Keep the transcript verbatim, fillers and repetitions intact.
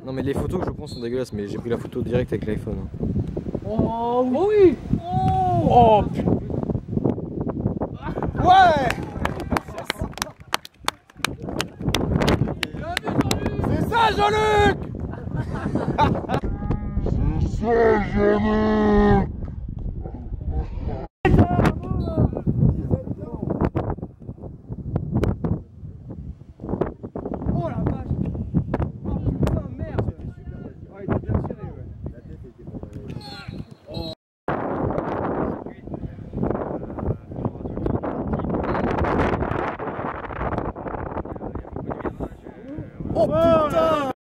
Non mais les photos que je prends sont dégueulasses, mais j'ai pris la photo direct avec l'iPhone. Oh oui. Oh, oh putain. Ouais. C'est ça Jean-Luc. C'est ça Jean-Luc.